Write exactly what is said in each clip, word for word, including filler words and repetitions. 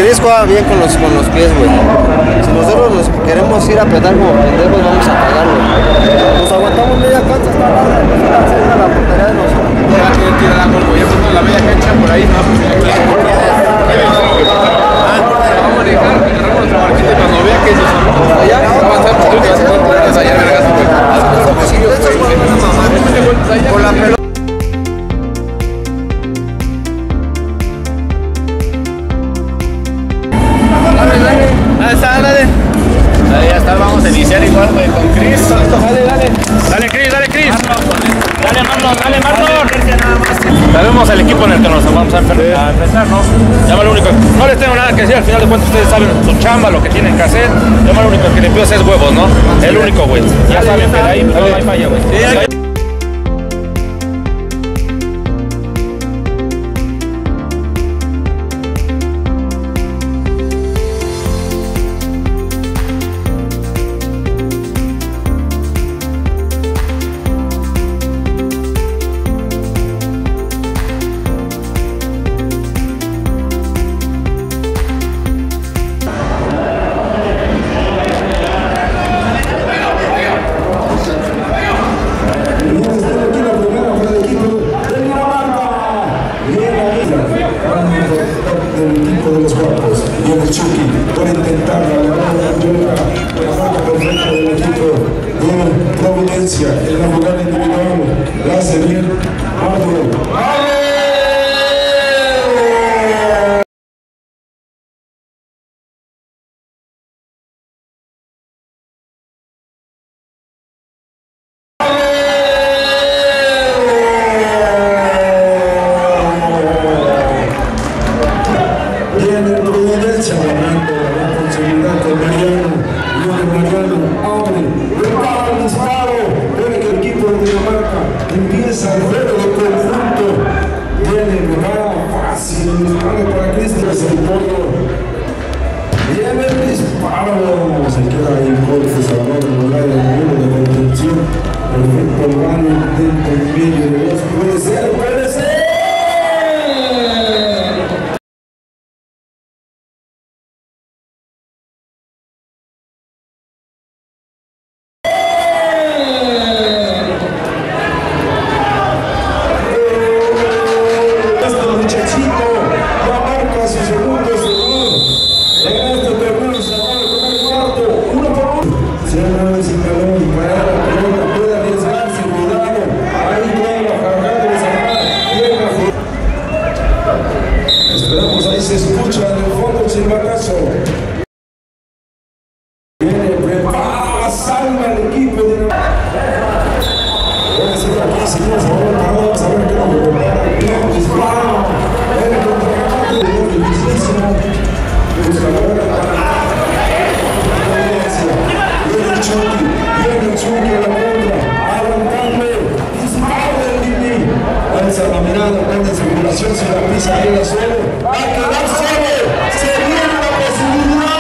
Cris juega bien con los, con los pies, güey. Si nosotros nos queremos ir a petar como pendejos, vamos a pagar, güey. Nos aguantamos media cancha hasta la hora, no se a la portería de nosotros. Ya quiere tirar la gol, ya está la media cancha por ahí, no, pues aquí. Vamos a manejar, agarramos nuestra barquita y cuando vea que se sorprende allá, va a avanzar por tú, vas a poder ensayar, vergas. Con la pelota. Ahí está, dale. Ahí ya está, vamos a iniciar igual, güey, con Cris. Dale, dale. Dale, Cris, dale, Cris. Dale, Marlon, dale, Marlon. Sabemos el equipo en el que nos vamos a enfrentar, ¿no? Ya lo único, no les tengo nada que decir, al final de cuentas ustedes saben su chamba, lo que tienen que hacer. Ya lo único que le pido es huevos, ¿no? El único, güey. Ya saben, pero ahí no hay falla, güey. del equipo de los cuartos. Viene Chucky por intentar la marca perfecta del equipo de Providencia en la jugada individual. La hace bien Ardo. Empieza el juego de conjunto. Viene jugada fácil. Disparo para Cristian Santoyo. Viene el disparo. Se queda ahí Jorge Salvador en el área de muro de contención. Perfecto el balón intento en medio de dos. Puede ser, puede ser. Esperamos, ahí se escucha en el fondo el silbatazo. Viene, prepara, salva el equipo de la... Puede ser aquí, seguimos ahora, vamos a ver qué nos prepara. Bien, dispara. El contragate de los difícilísimo. Busca la bola para... Viene Chucky, viene Chucky a la contra. Arrancando, disparo del Dini. Lanza la mirada, grande circulación, se la pisa ahí en la suelo. Va a quedar solo, se viene la posibilidad.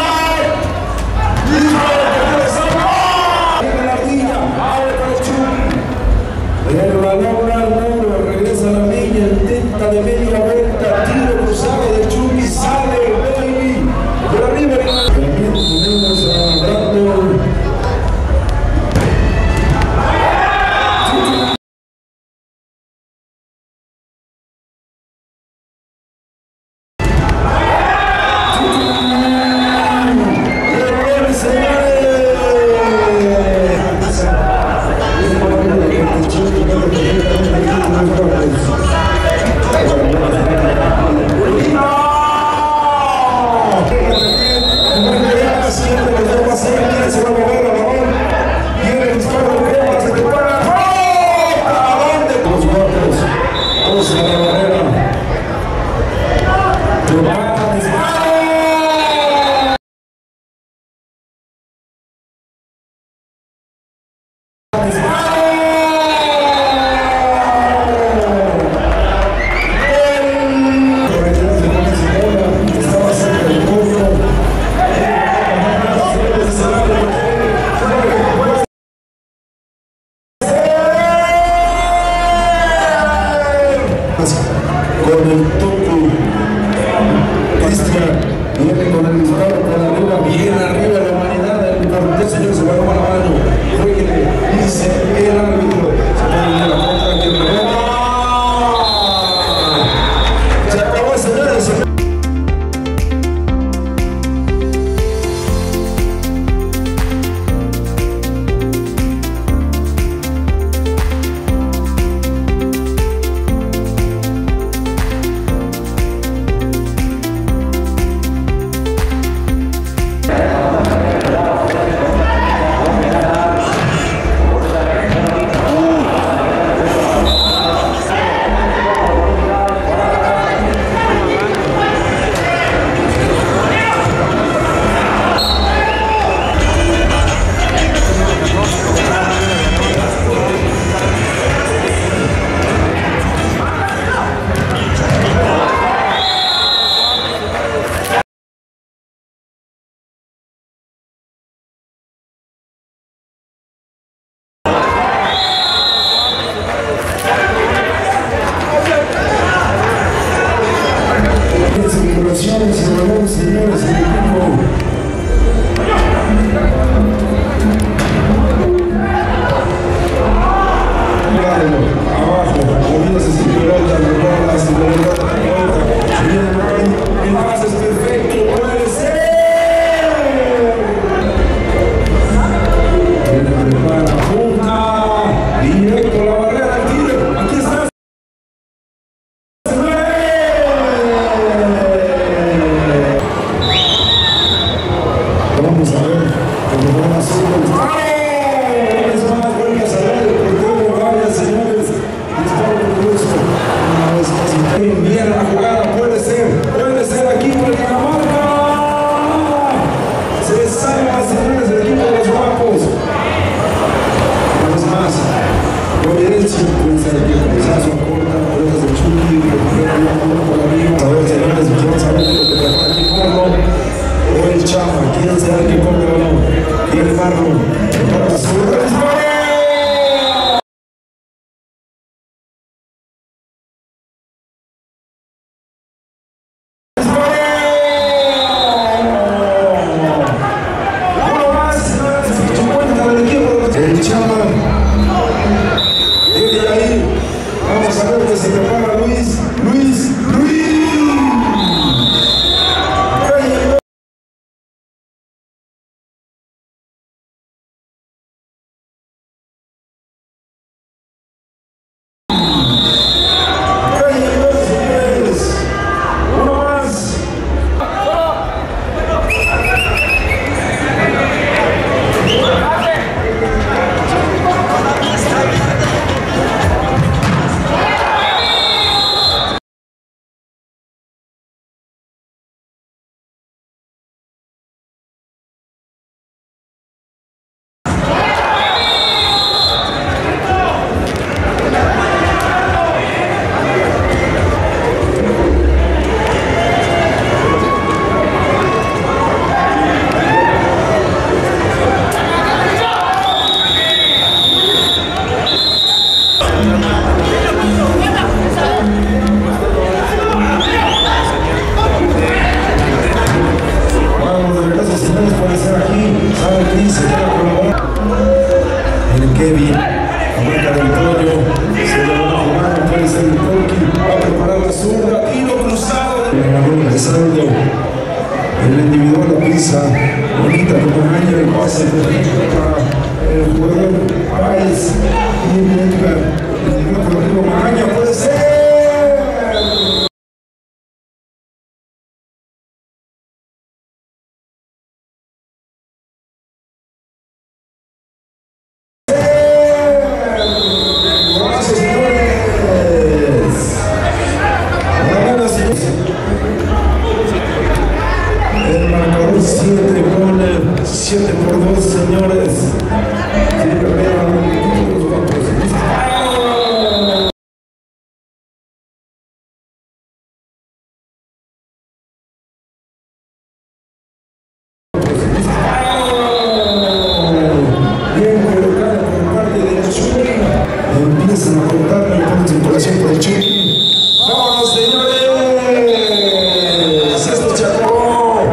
Viene con el disparo por arriba, bien arriba la humanidad del portero, señor, se va a tomar la mano. Jueguele, dice el árbitro. Se va a ir a la contra que rebota. Se acabó, señores. Señores, señores, el equipo. Abajo, moviéndose sin pelota, pelota, sin pelota, pelota. Se viene el pase es perfecto, puede ser. Viene prepara, punta, directo a la barrera, el tiro. Aquí está. Vamos a ver, como van a hacer el disparo. Es más, vuelve a salir el portero, vaya señores. Disparo peligroso. Una vez más, bien la jugada, puede ser, puede ser aquí por Dinamarca. Se salva, señores, el equipo de los guapos. Una vez más, Providencia, puede ser aquí, cabezazo, corta, pelotas de Chucky, recupera la bola por arriba. A ver, señores, vamos a ver lo que trata aquí Marlon. O el Chama, quién será el que corre el balón. Y el Marlon, para la zurda, dispara. Uno más, señores, su cuenta del equipo. El Chama. Viene ahí. Vamos a ver que se prepara Luis. Luis, Luis. Kevin, arranca del Toño, se le va a jugar, puede ser el Corky, va a preparar la zurda, tiro cruzado, el balón rezando, el individual la pisa, bonita como Magaña, el pase perfecto para el jugador Páez, y Edgar, el individual por arriba, Magaña puede ser. siete por dos, señores. Bien colocada por parte de Chucky. Empiezan a cortar la circulación por el Chucky. ¡Vámonos, señores! Esto se acabó.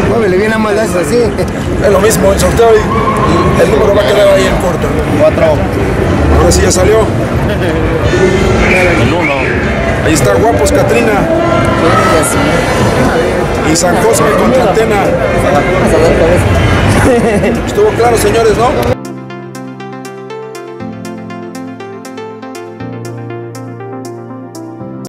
No, le viene mal así. Es lo mismo, el sorteo y el número va a quedar ahí en corto. Cuatro. Ahora sí ya salió. El uno. Ahí está Guapos Catrina. Y San Cosme contra Antena. Estuvo claro, señores, ¿no?